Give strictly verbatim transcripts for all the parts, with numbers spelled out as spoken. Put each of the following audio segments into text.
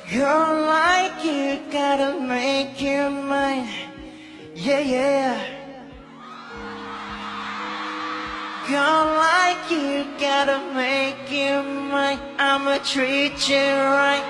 Girl like you gotta make you mine. Yeah, yeah. Girl like you gotta make you mine. I'ma treat you right.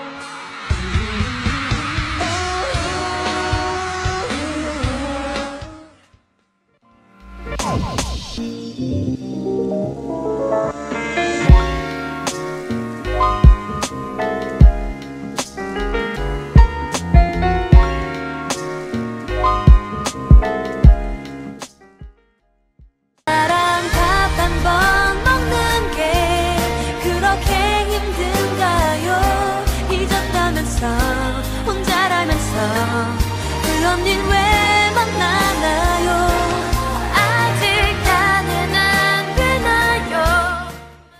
혼자라면서 그 언닌 왜 만나나요? 아직 나는 안 되나요?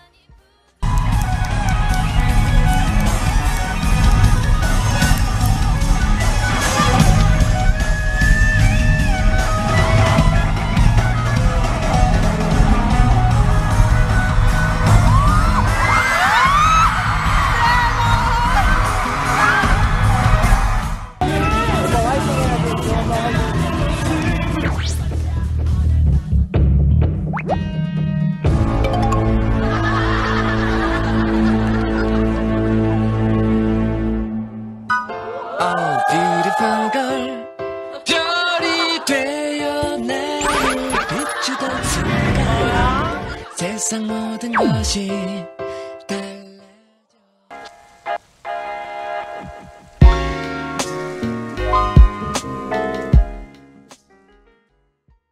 Oh, beautiful girl, 별이 되어 나를 비추던 순간 세상 모든 것이